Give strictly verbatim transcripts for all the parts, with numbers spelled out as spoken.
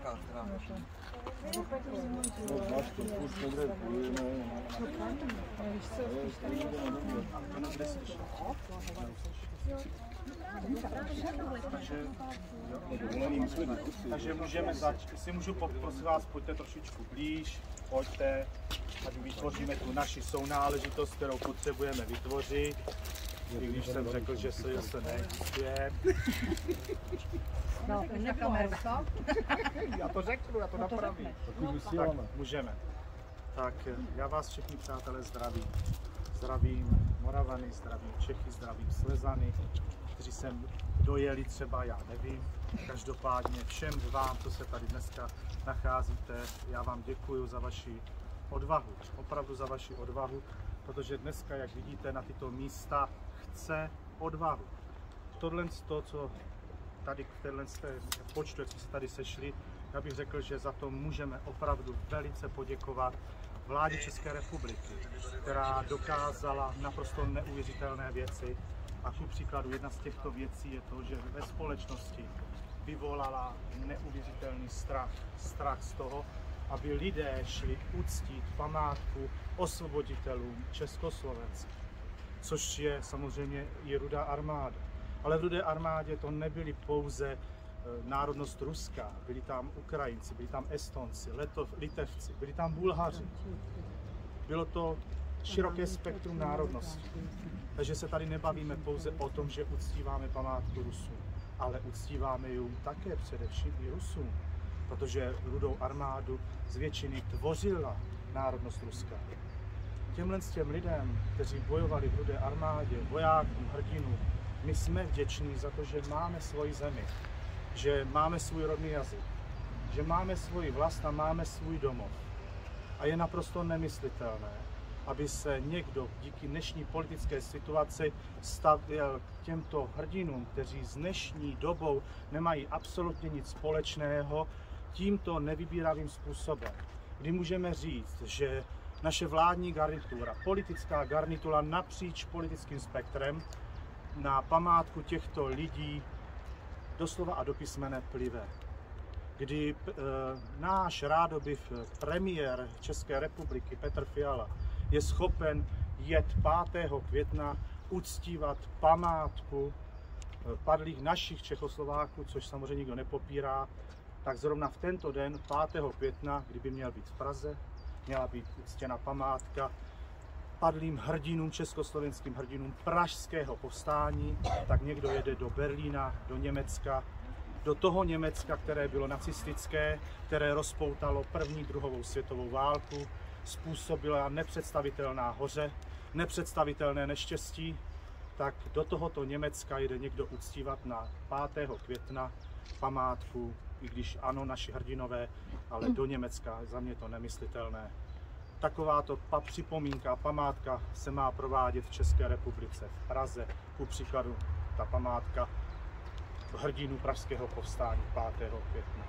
velká, která může. Takže můžeme začít. Jestli můžu poprosit vás, pojďte trošičku blíž, pojďte, ať vytvoříme tu naši sounáležitost, kterou potřebujeme vytvořit. I když jsem řekl, že se se neexistuje. No, na kameru, co? Já to řeknu, já to napravím. Tak můžeme. Tak já vás všechny přátelé zdravím. Zdravím Moravany, zdravím Čechy, zdravím Slezany, kteří sem dojeli třeba, já nevím. Každopádně všem vám, co se tady dneska nacházíte, já vám děkuji za vaši odvahu, opravdu za vaši odvahu, protože dneska, jak vidíte, na tyto místa chce odvahu. Tohle, to, co tady v téhle počtu, jak jsme se tady sešli, já bych řekl, že za to můžeme opravdu velice poděkovat vládě České republiky, která dokázala naprosto neuvěřitelné věci. A ku příkladu jedna z těchto věcí je to, že ve společnosti vyvolala neuvěřitelný strach. Strach z toho, aby lidé šli uctít památku osvoboditelům Československa, což je samozřejmě i Rudá armáda. Ale v Rudé armádě to nebyli pouze národnost ruská, byli tam Ukrajinci, byli tam Estonci, Letov, Litevci, byli tam Bulhaři. Bylo to široké spektrum národností. Takže se tady nebavíme pouze o tom, že uctíváme památku Rusů, ale uctíváme ji také především i Rusům, protože Rudou armádu z většiny tvořila národnost ruská. Těmhle s těm lidem, kteří bojovali v Rudé armádě, vojákům, hrdinům, my jsme vděční za to, že máme svoji zemi, že máme svůj rodný jazyk, že máme svoji vlast a máme svůj domov. A je naprosto nemyslitelné, aby se někdo díky dnešní politické situaci stavěl k těmto hrdinům, kteří s dnešní dobou nemají absolutně nic společného, tímto nevybíravým způsobem. Kdy můžeme říct, že naše vládní garnitura, politická garnitura napříč politickým spektrem na památku těchto lidí doslova a do písmene plive. Kdy e, náš rádobyv premiér České republiky Petr Fiala je schopen jet pátého května uctívat památku padlých našich Čechoslováků, což samozřejmě nikdo nepopírá, tak zrovna v tento den, pátého května, kdyby měl být v Praze, měla být uctěna památka padlým hrdinům, československým hrdinům pražského povstání, tak někdo jede do Berlína, do Německa, do toho Německa, které bylo nacistické, které rozpoutalo první, druhou světovou válku, způsobila nepředstavitelná hoře, nepředstavitelné neštěstí, tak do tohoto Německa jede někdo uctívat na pátého května památku, i když ano, naši hrdinové, ale do Německa, za mě to nemyslitelné. Takováto pa připomínka, památka se má provádět v České republice, v Praze, ku příkladu ta památka hrdinů pražského povstání pátého května.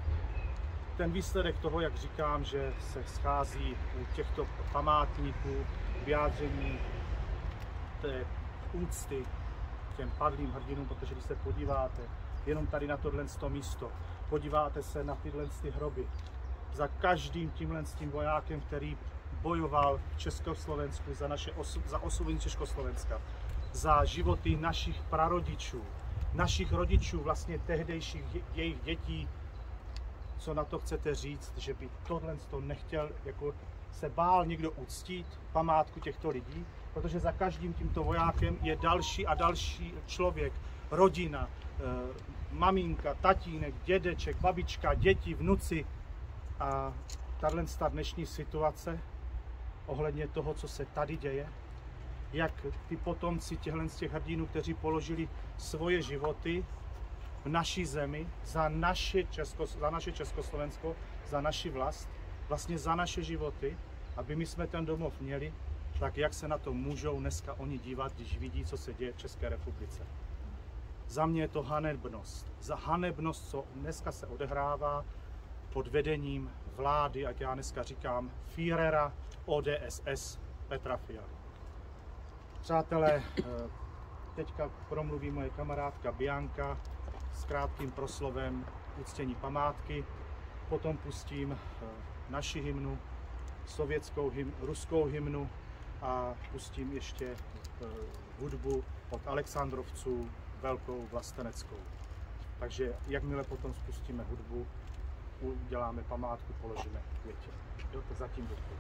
Ten výsledek toho, jak říkám, že se schází u těchto památníků vyjádření té úcty těm padlým hrdinům, protože když se podíváte jenom tady na tohle místo, podíváte se na tyhle hroby, za každým tímhle tím vojákem, který bojoval v Československu za, naše osu, za osvobození Československa, za životy našich prarodičů, našich rodičů, vlastně tehdejších jejich dětí, co na to chcete říct, že by tohle to nechtěl, jako se bál někdo uctít památku těchto lidí, protože za každým tímto vojákem je další a další člověk, rodina, maminka, tatínek, dědeček, babička, děti, vnuci. A tahle dnešní situace ohledně toho, co se tady děje, jak ty potomci těchto z těch hrdinů, kteří položili svoje životy v naší zemi za naše, Česko, za naše Československo, za naši vlast, vlastně za naše životy, aby my jsme ten domov měli, tak jak se na to můžou dneska oni dívat, když vidí, co se děje v České republice. Za mě je to hanebnost. Za hanebnost, co dneska se odehrává pod vedením vlády, jak já dneska říkám, Führera O D S S Petra Fialy. Přátelé, teďka promluví moje kamarádka Bianka s krátkým proslovem uctění památky. potom pustím naši hymnu, sovětskou hymnu, ruskou hymnu a pustím ještě hudbu od Alexandrovců, velkou vlasteneckou. Takže jakmile potom spustíme hudbu, uděláme památku, položíme květě. Jo, to zatím děkuji.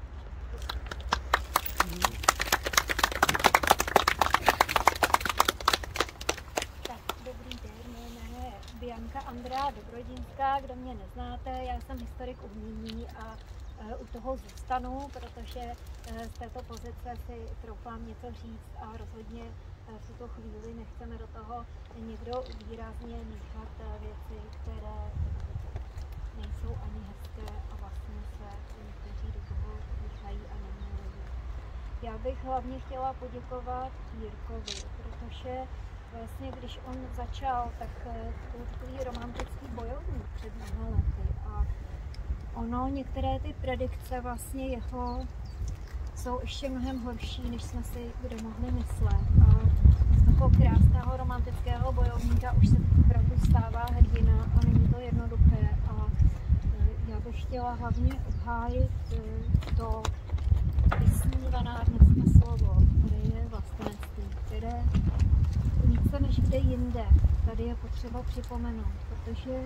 Tak, dobrý den, moje jméno je Bianka Andrea Dobrodinská, kdo mě neznáte, já jsem historik umění a e, u toho zůstanu, protože e, z této pozice si troufám něco říct a rozhodně e, v tuto chvíli nechceme do toho někdo výrazně míchat e, věci, které nejsou ani hezké a vlastně se někteří do toho míchají a neměli. Já bych hlavně chtěla poděkovat Jirkovi, protože vlastně, když on začal, tak byl takový romantický bojovník před mnoha lety a ono, některé ty predikce vlastně jeho jsou ještě mnohem horší, než jsme si kdo mohli myslet. A z toho krásného romantického bojovníka už se opravdu stává hrdina a není to jednoduché. A já bych chtěla hlavně obhájit to vysnívaná dneska slovo, které je vlastenectví, které více než kde jinde tady je potřeba připomenout, protože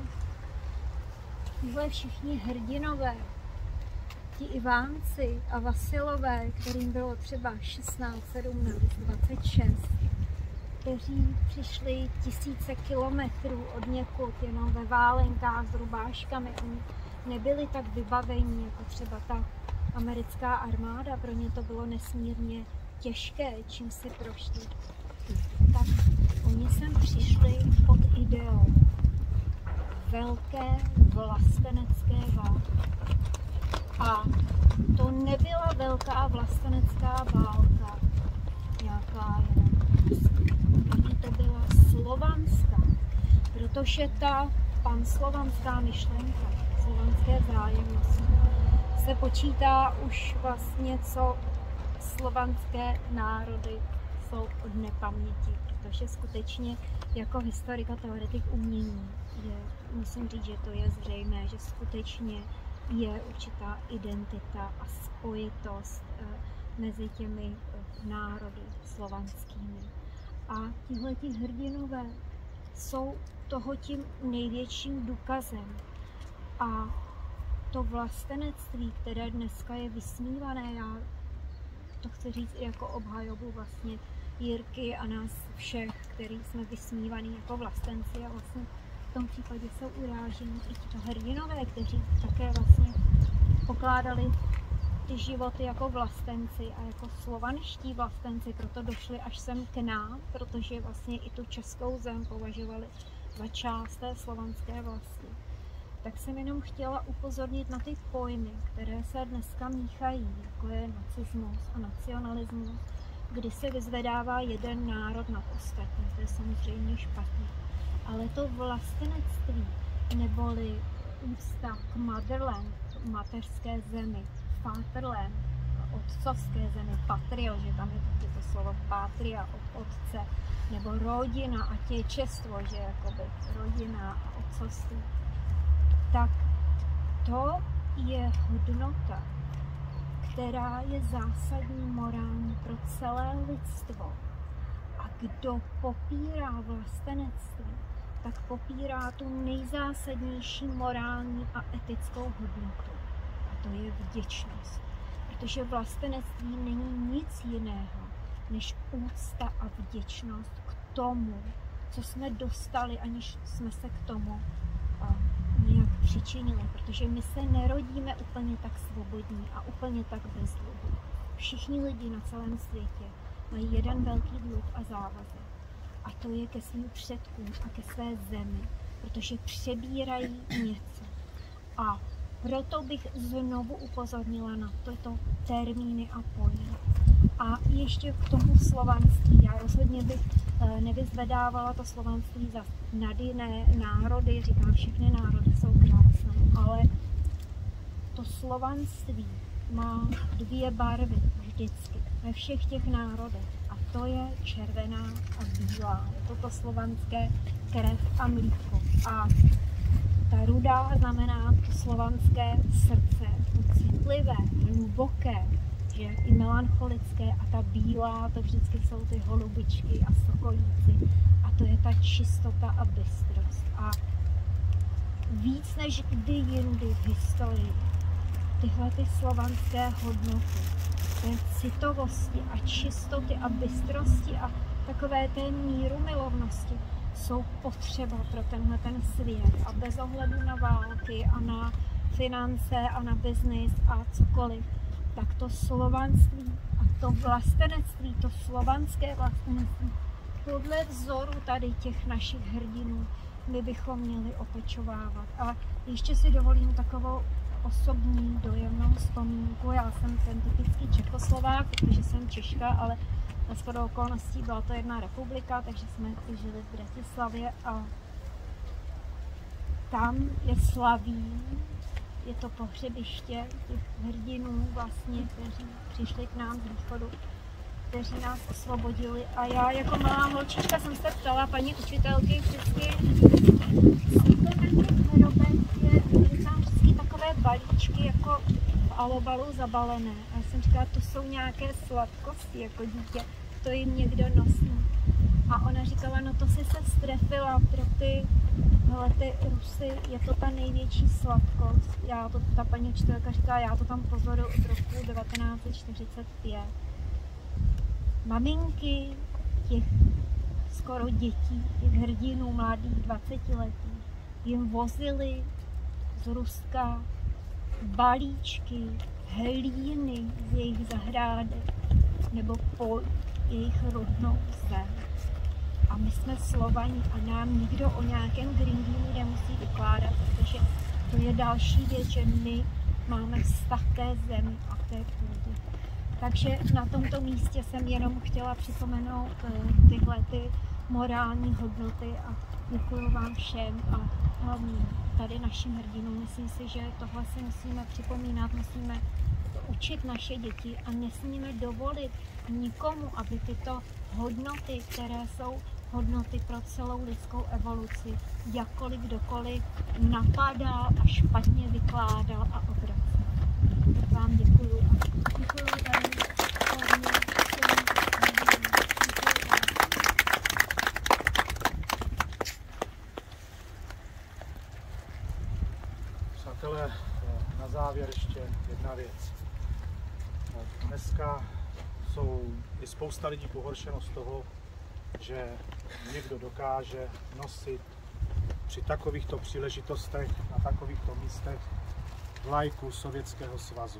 tyhle všichni hrdinové, ti Ivánci a Vasilové, kterým bylo třeba šestnáct, sedmnáct, dvacet šest, kteří přišli tisíce kilometrů od někud jenom ve válenkách s rubáškami, oni nebyli tak vybavení jako třeba ta americká armáda, pro ně to bylo nesmírně těžké, čím si prošli. Tak oni sem přišli pod ideou velké vlastenecké války. A to nebyla velká vlastenecká válka, nějaká jenom, ani to byla slovanská, protože ta panslovanská myšlenka, slovanské vzájemnosti, se počítá už vlastně, co slovanské národy jsou od nepaměti, protože skutečně jako historik a teoretik umění je, musím říct, že to je zřejmé, že skutečně je určitá identita a spojitost mezi těmi národy slovanskými. A tihleti hrdinové jsou toho tím největším důkazem. A to vlastenectví, které dneska je vysmívané, já to chci říct i jako obhajobu vlastně Jirky a nás všech, který jsme vysmívaní jako vlastenci a vlastně v tom případě jsou urážení i ti hrdinové, kteří také vlastně pokládali ty životy jako vlastenci a jako slovanští vlastenci, proto došli až sem k nám, protože vlastně i tu českou zem považovali za část té slovanské vlasti. Tak jsem jenom chtěla upozornit na ty pojmy, které se dneska míchají, jako je nacismus a nacionalismus, kdy se vyzvedává jeden národ nad ostatní, to je samozřejmě špatně. Ale to vlastenectví, neboli úcta k motherland, mateřské zemi, Vaterland, otcovské zemi, patrio, že tam je taky to slovo patria od otce, nebo rodina a těčestvo, že jakoby rodina a otcovství, tak to je hodnota, která je zásadní morální pro celé lidstvo. A kdo popírá vlastenectví, tak popírá tu nejzásadnější morální a etickou hodnotu. A to je vděčnost. Protože vlastenectví není nic jiného, než úcta a vděčnost k tomu, co jsme dostali, aniž jsme se k tomu a, nějak přičinili. Protože my se nerodíme úplně tak svobodní a úplně tak bez dluhu. Všichni lidi na celém světě mají jeden velký dluh a závazek. A to je ke svým předkům a ke své zemi, protože přebírají něco. A proto bych znovu upozornila na tyto termíny a pojmy. A ještě k tomu slovanství. Já rozhodně bych nevyzvedávala to slovanství za nad jiné národy, říkám, všechny národy jsou krásné, ale to slovanství má dvě barvy vždycky ve všech těch národech. A to je červená a bílá. Je to to slovanské krev a mlíko. A Ta ruda znamená to slovanské srdce, to citlivé, hluboké, že i melancholické, a ta bílá, to vždycky jsou ty holubičky a sokolíci. A to je ta čistota a bystrost. A víc než kdy jindy v historii tyhle ty slovanské hodnoty, té citovosti a čistoty a bystrosti a takové té míru milovnosti jsou potřeba pro tenhle ten svět. A bez ohledu na války a na finance a na biznis a cokoliv, tak to slovanství a to vlastenectví, to slovanské vlastenectví, podle vzoru tady těch našich hrdinů, my bychom měli opečovávat. A ještě si dovolím takovou osobní dojemnou vzpomínku. Já jsem ten typický Čechoslovák, protože jsem Češka, ale na shodou okolností byla to jedna republika, takže jsme žili v Bratislavě a tam je Slavín, je to pohřebiště těch hrdinů vlastně, kteří přišli k nám z východu, kteří nás osvobodili. A já jako malá holčička jsem se ptala paní učitelky vždycky, byly tam vždycky takové balíčky jako v alobalu zabalené. A já jsem říkala, to jsou nějaké sladkosti jako dítě, to jim někdo nosí. A ona říkala, no to si se strefila pro ty, hele, ty Rusy, je to ta největší sladkost. Já to, ta paní učitelka říká, já to tam pozoruju od roku devatenáct set čtyřicet pět. Maminky těch skoro dětí, těch hrdinů mladých dvacetiletých, jim vozili z Ruska balíčky, hlíny z jejich zahrádek nebo po jejich rodnou zem. A my jsme Slovani a nám nikdo o nějakém Green Dealu nemusí vykládat, protože to je další věc, že my máme vztah k té zemi a k té půdě. Takže na tomto místě jsem jenom chtěla připomenout tyhle ty morální hodnoty a děkuji vám všem a hlavně tady našim hrdinům. Myslím si, že tohle si musíme připomínat, musíme učit naše děti a nesmíme dovolit nikomu, aby tyto hodnoty, které jsou hodnoty pro celou lidskou evoluci, jakkoliv kdokoliv napadal a špatně vykládal a obracel. Tak vám děkuju. Děkuju tady. Přátelé, na závěr ještě jedna věc. Dneska jsou i spousta lidí pohoršeno z toho, že někdo dokáže nosit při takovýchto příležitostech, na takovýchto místech vlajku Sovětského svazu.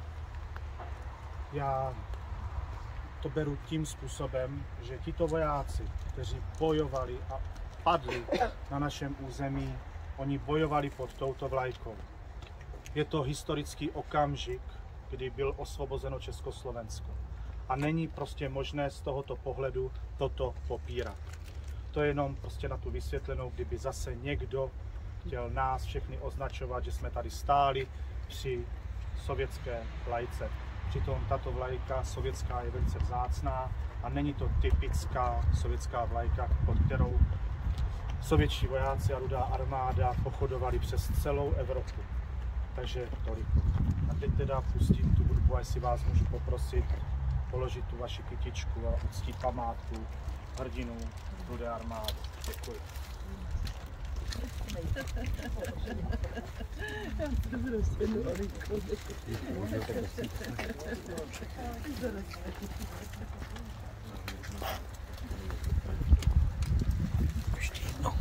Já to beru tím způsobem, že tito vojáci, kteří bojovali a padli na našem území, oni bojovali pod touto vlajkou. Je to historický okamžik, kdy byl osvobozeno Československo. A není prostě možné z tohoto pohledu toto popírat. To je jenom prostě na tu vysvětlenou, kdyby zase někdo chtěl nás všechny označovat, že jsme tady stáli při sovětské vlajce. Přitom tato vlajka sovětská je velice vzácná a není to typická sovětská vlajka, pod kterou sovětští vojáci a Rudá armáda pochodovali přes celou Evropu. Takže toliko. A teď teda pustím tu hudbu, a jestli vás můžu poprosit položit tu vaši kytičku a uctít památku hrdinů Rudé armády. Děkuji. Ještě jednou.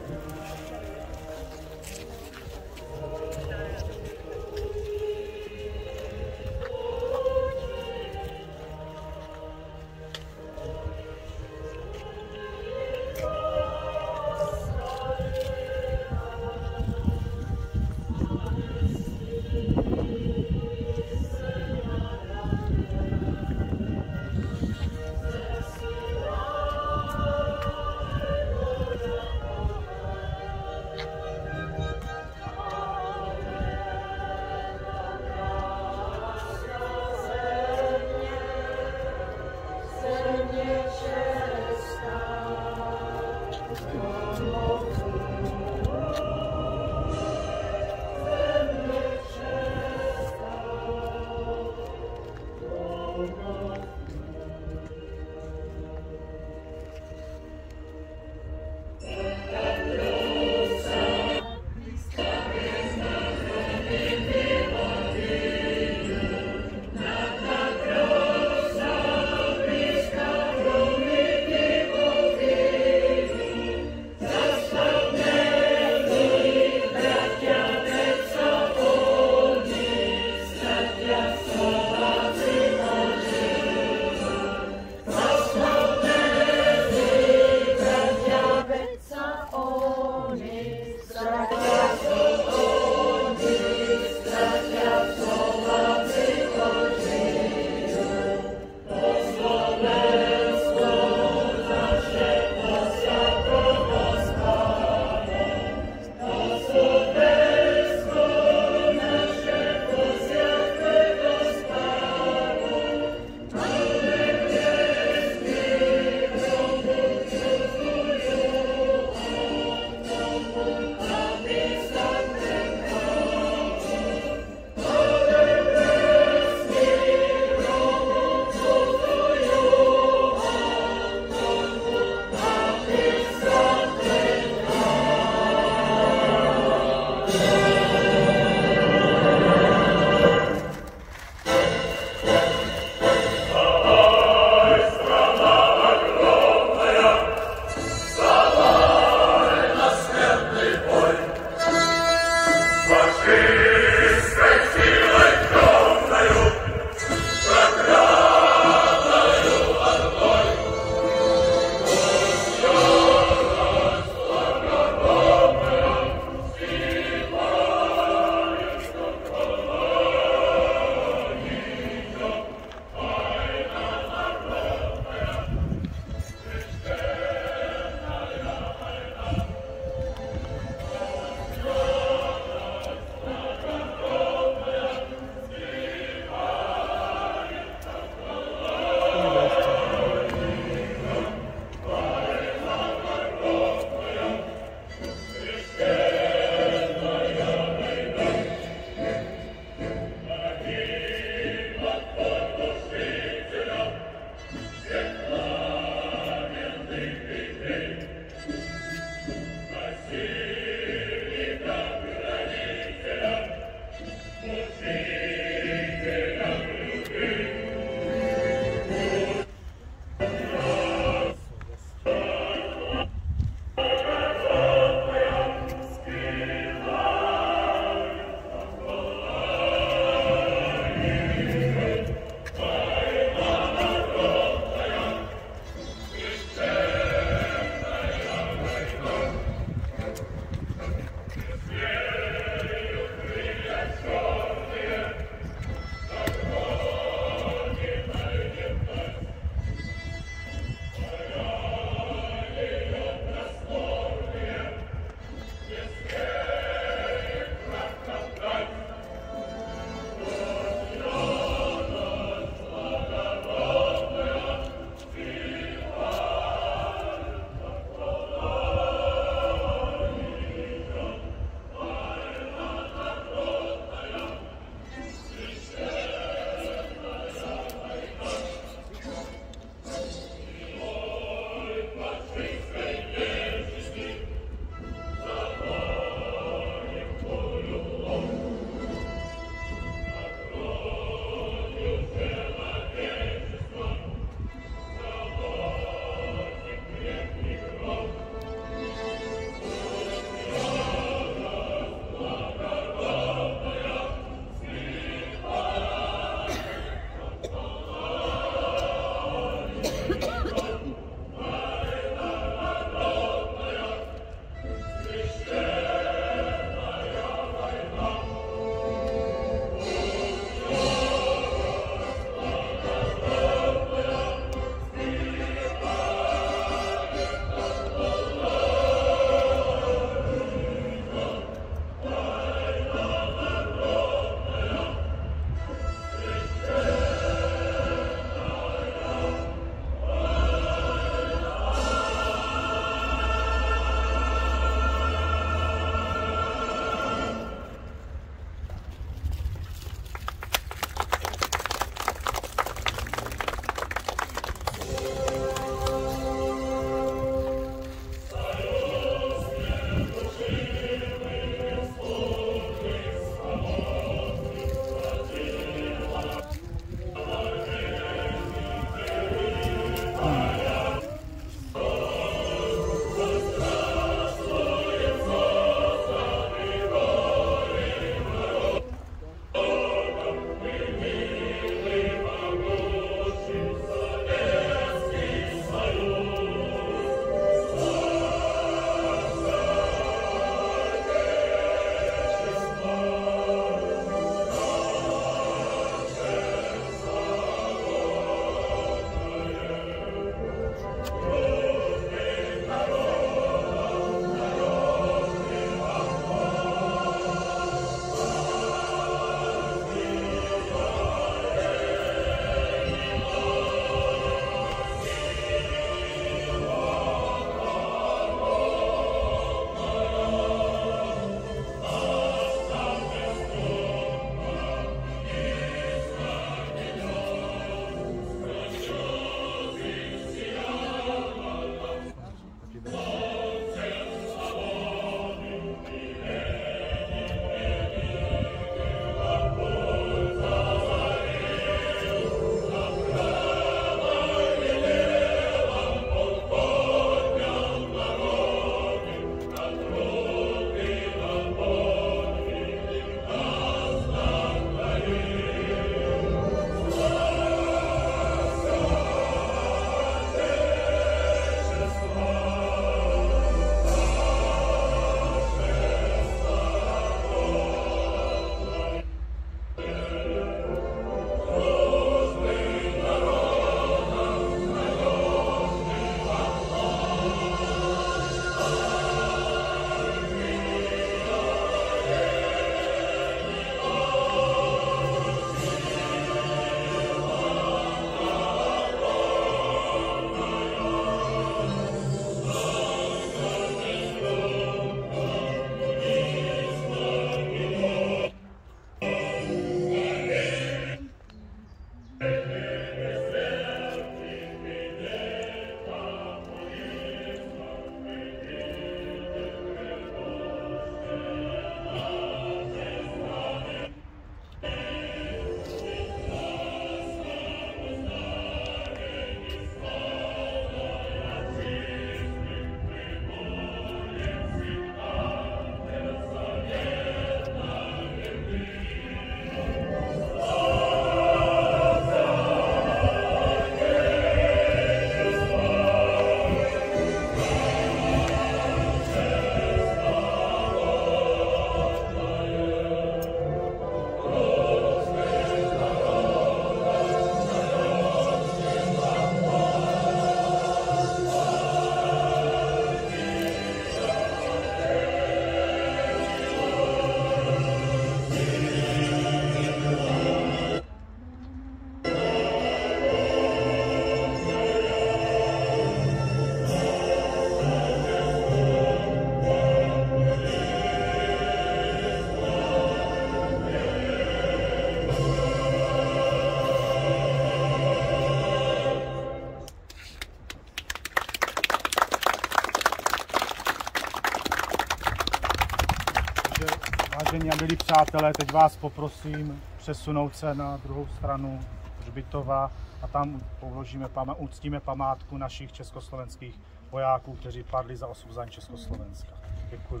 přátelé, teď vás poprosím přesunout se na druhou stranu hřbitova a tam položíme, uctíme památku našich československých vojáků, kteří padli za osvobození Československa. Děkuji.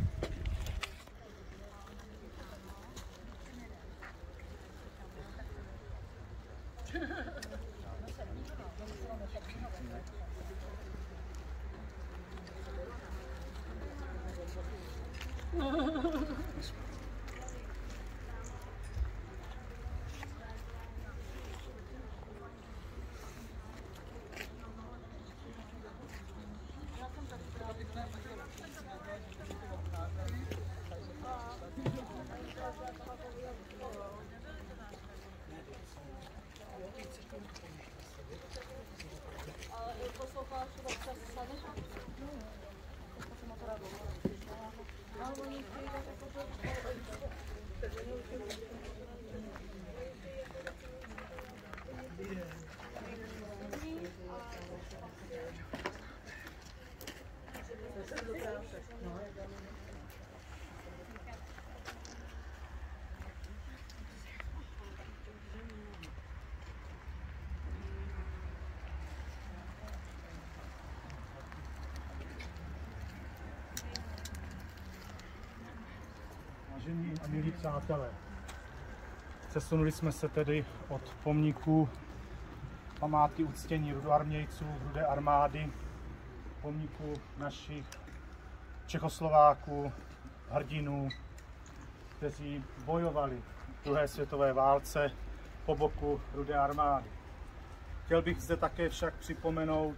Vážení a milí přátelé, přesunuli jsme se tedy od pomníku památky uctění rudoarmějců, Rudé armády, pomníku našich Čechoslováků, hrdinů, kteří bojovali v druhé světové válce po boku Rudé armády. Chtěl bych zde také však připomenout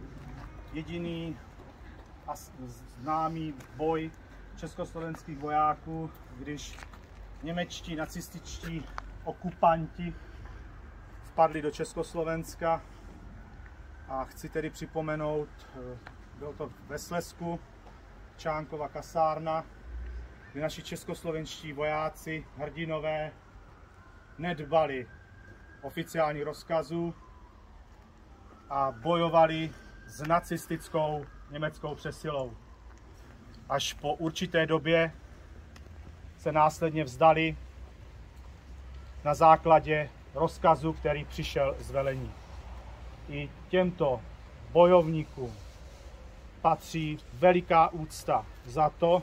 jediný a známý boj československých vojáků, když němečtí nacističtí okupanti vpadli do Československa. A chci tedy připomenout, bylo to ve Slezsku, Čánkova kasárna, kdy naši českoslovenští vojáci, hrdinové, nedbali oficiálních rozkazů a bojovali s nacistickou německou přesilou. Až po určité době se následně vzdali na základě rozkazu, který přišel z velení. I těmto bojovníkům patří veliká úcta za to,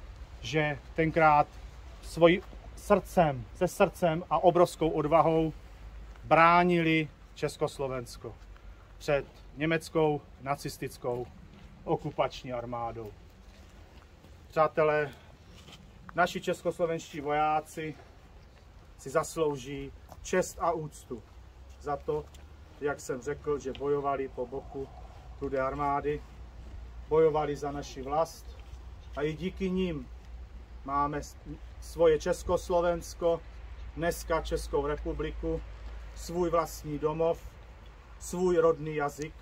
že tenkrát svým srdcem, se srdcem a obrovskou odvahou bránili Československo před německou nacistickou okupační armádou. Přátelé, naši českoslovenští vojáci si zaslouží čest a úctu za to, jak jsem řekl, že bojovali po boku Rudé armády, bojovali za naši vlast a i díky nim máme svoje Československo, dneska Českou republiku, svůj vlastní domov, svůj rodný jazyk.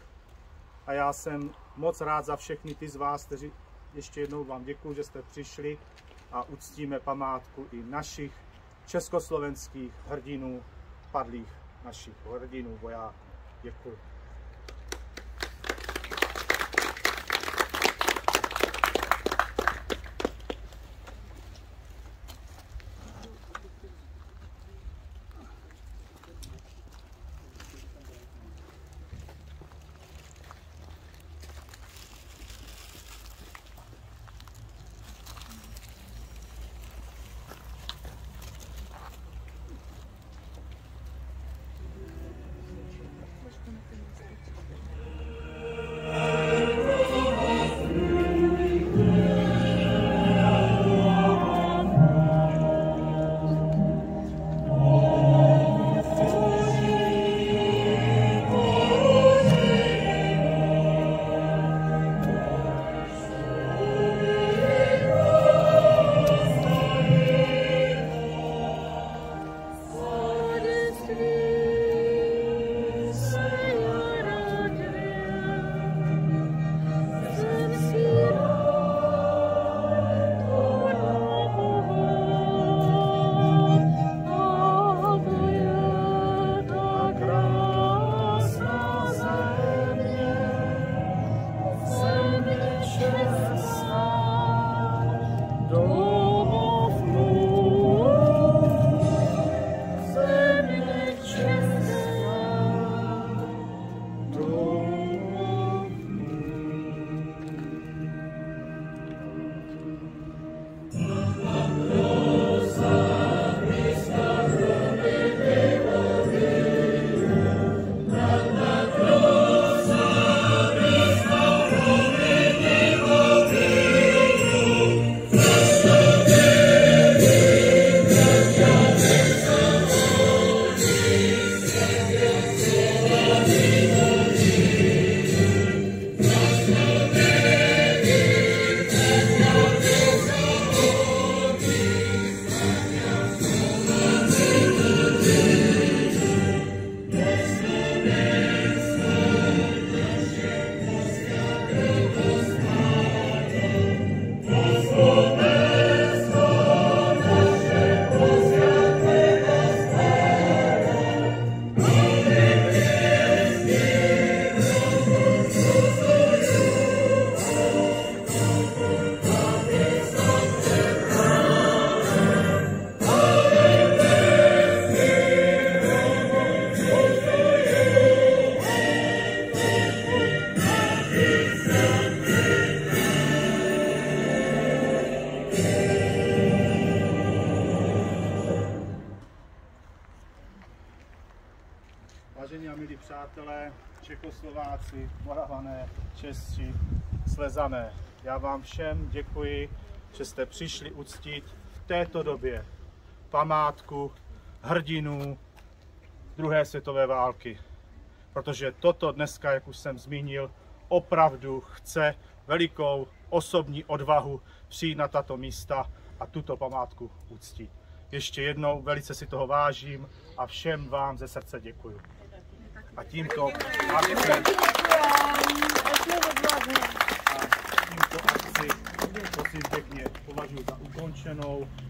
A já jsem moc rád za všechny ty z vás, kteří ještě jednou vám děkuji, že jste přišli a uctíme památku i našich československých hrdinů, padlých našich hrdinů, vojáků. Děkuji. Domov můj Vážení a milí přátelé, Čechoslováci, Moravané, Češi, Slezané, já vám všem děkuji, že jste přišli uctít v této době památku hrdinů druhé světové války. Protože toto dneska, jak už jsem zmínil, opravdu chce velikou osobní odvahu přijít na tato místa a tuto památku uctít. Ještě jednou velice si toho vážím a všem vám ze srdce děkuju. A tímto akci, tímto akci prosím pěkně považuji za ukončenou.